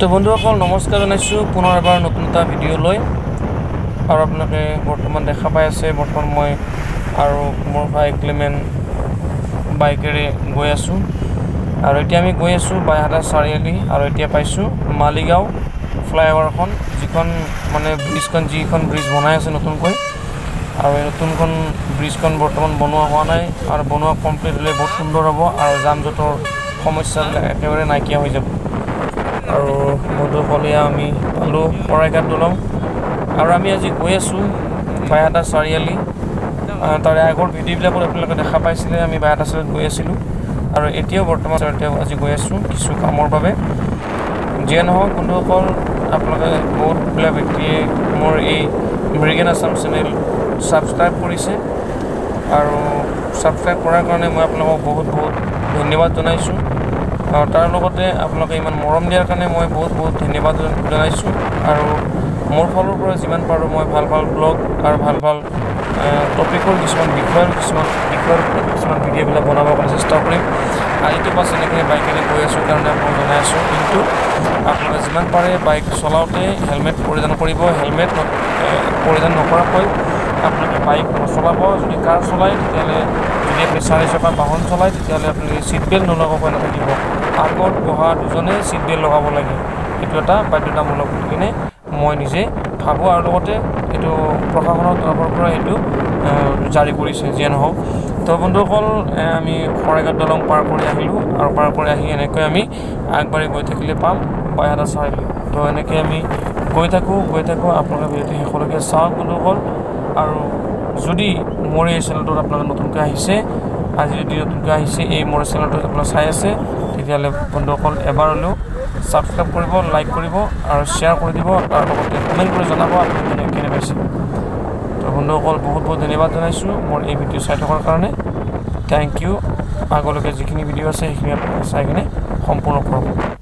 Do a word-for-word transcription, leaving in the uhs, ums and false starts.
তো বন্ধুসকল নমস্কাৰ জনাইছোঁ পুনৰ এবাৰ নতুন এটা ভিডিঅ' লৈ আৰু আপোনালোকে বৰ্তমান দেখা পাই আছে বৰ্তমান মই আৰু মোৰ ভাই ক্লেমেন বাইকেৰে গৈ আছোঁ আৰু এতিয়া আমি গৈ আছোঁ বাইহাটা চাৰিআলি আৰু এতিয়া পাইছোঁ মালিগাঁও ফ্লাইঅভাৰখন যিখন মানে ব্ৰিজখন যিখন ব্ৰিজ বনাই আছে নতুনকৈ আৰু এই নতুনখন ব্ৰিজখন বৰ্তমান বনোৱা হোৱা নাই আৰু বনোৱা কমপ্লিট হ'লে বহুত সুন্দৰ হ'ব আৰু যান জঁটৰ সমস্যাবিলাক একেবাৰে নাইকিয়া হৈ যাব আৰু মধুকলীয়া আমি পালোঁ শৰাইঘাট দলং আৰু আমি আজি গৈ আছোঁ বাইহাটা চাৰিআলি তাৰে আগৰ ভিডিঅ'বিলাকত আপোনালোকে দেখা পাইছিলে আমি বাইহাটা চাৰিআলিত গৈ আছিলোঁ আৰু এতিয়াও বৰ্তমান আজি গৈ আছোঁ কিছু কামৰ বাবে যিয়ে নহওক বন্ধুসকল আপোনালোকে বহুতবিলাক ব্যক্তিয়ে মোৰ এই মৃগেন আছাম চেনেল ছাবস্ক্ৰাইব কৰিছে আৰু ছাবস্ক্ৰাইব কৰাৰ কাৰণে মই আপোনালোকক বহুত বহুত ধন্যবাদ জনাইছোঁ আৰু তাৰ লগতে আপোনালোকে ইমান মৰম দিয়াৰ কাৰণে মই বহুত বহুত ধন্যবাদ জনাইছোঁ আৰু মোৰ ফালৰ পৰা যিমান পাৰোঁ মই ভাল ভাল ব্লগ আৰু ভাল ভাল টপিকৰ কিছুমান বিষয়ৰ কিছুমান বিষয়ৰ কিছুমান ভিডিঅ'বিলাক বনাবৰ কাৰণে চেষ্টা কৰিম আজিতো বাছ এনেকৈ বাইকেৰে গৈ আছোঁ কাৰণে আপোনাক জনাই আছোঁ কিন্তু আপোনালোকে যিমান পাৰে বাইক চলাওঁতে হেলমেট পৰিধান কৰিব হেলমেট পৰিধান নকৰাকৈ আপোনালোকে বাইক নচলাব যদি কাৰ চলায় তেতিয়াহ'লে যদি আপুনি চাৰি চকা বাহন চলায় তেতিয়াহ'লে আপুনি ছিট বেল্ট নলগাকৈ নাথাকিব আগত বহা দুজনে ছিট বেল্ট লগাব লাগে এইটো এটা বাধ্যতামূলক বুলি কিনে মই নিজে ভাবোঁ আৰু লগতে এইটো প্ৰশাসনৰ তৰফৰ পৰা এইটো জাৰি কৰিছে যিয়ে নহওক তো বন্ধুসকল আমি শৰাইঘাট দলং পাৰ কৰি আহিলোঁ আৰু পাৰ কৰি আহি এনেকৈ আমি আগবাঢ়ি গৈ থাকিলে পাম বাইহাটা চাৰিআলি তো এনেকৈ আমি গৈ থাকোঁ গৈ থাকোঁ আপোনালোকে ভিডিঅ'টো শেষলৈকে চাওক বন্ধুসকল আৰু যদি মোৰ এই চেনেলটোত আপোনালোকে নতুনকৈ আহিছে আজি যদি নতুনকৈ আহিছে এই মোৰ চেনেলটোত আপোনালোকে চাই আছে তেতিয়াহ'লে বন্ধুসকল এবাৰ হ'লেও ছাবস্ক্ৰাইব কৰিব লাইক কৰিব আৰু শ্বেয়াৰ কৰি দিব আৰু লগতে কমেণ্ট কৰি জনাব আপুনি কেনে কেনে পাইছে তো বন্ধুসকল বহুত বহুত ধন্যবাদ জনাইছোঁ মোৰ এই ভিডিঅ' চাই থকাৰ কাৰণে থেংক ইউ আগলৈকে যিখিনি ভিডিঅ' আছে সেইখিনি আপোনালোকে চাই কিনে সম্পূৰ্ণ কৰক